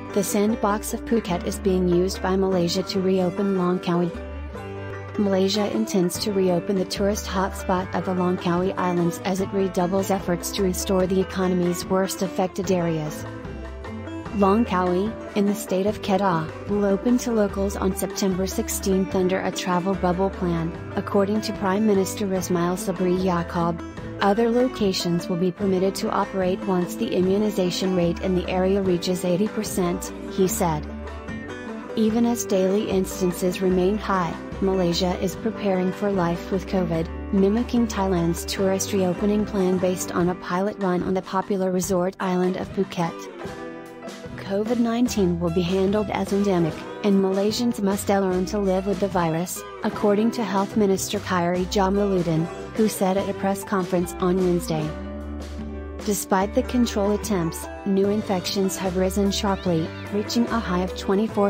The Sandbox of Phuket is being used by Malaysia to reopen Langkawi. Malaysia intends to reopen the tourist hotspot of the Langkawi Islands as it redoubles efforts to restore the economy's worst affected areas. Langkawi, in the state of Kedah, will open to locals on September 16 under a travel bubble plan, according to Prime Minister Ismail Sabri Yaakob. Other locations will be permitted to operate once the immunization rate in the area reaches 80%, he said. Even as daily instances remain high, Malaysia is preparing for life with COVID, mimicking Thailand's tourist reopening plan based on a pilot run on the popular resort island of Phuket. COVID-19 will be handled as endemic, and Malaysians must learn to live with the virus, according to Health Minister Khairy Jamaluddin, who said at a press conference on Wednesday. Despite the control attempts, new infections have risen sharply, reaching a high of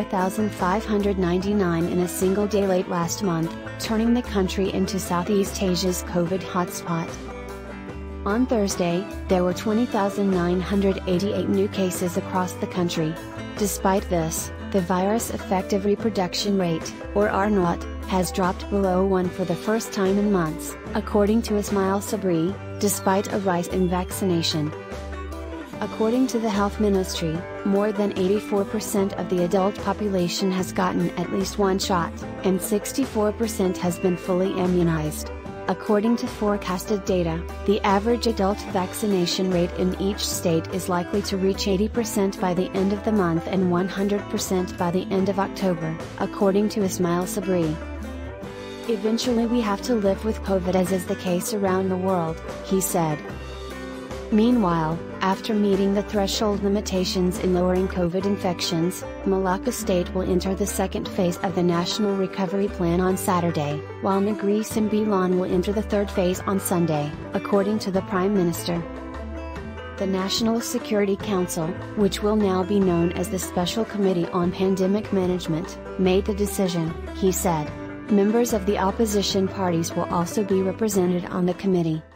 24,599 in a single day late last month, turning the country into Southeast Asia's COVID hotspot. On Thursday, there were 20,988 new cases across the country. Despite this, the virus effective reproduction rate, or R0, has dropped below 1 for the first time in months, according to Ismail Sabri, despite a rise in vaccination. According to the Health Ministry, more than 84% of the adult population has gotten at least one shot, and 64% has been fully immunized. According to forecasted data, the average adult vaccination rate in each state is likely to reach 80% by the end of the month and 100% by the end of October, according to Ismail Sabri. Eventually we have to live with COVID, as is the case around the world, he said. Meanwhile, after meeting the threshold limitations in lowering COVID infections, Malacca State will enter the second phase of the National Recovery Plan on Saturday, while Negeri Sembilan will enter the third phase on Sunday, according to the Prime Minister. The National Security Council, which will now be known as the Special Committee on Pandemic Management, made the decision, he said. Members of the opposition parties will also be represented on the committee.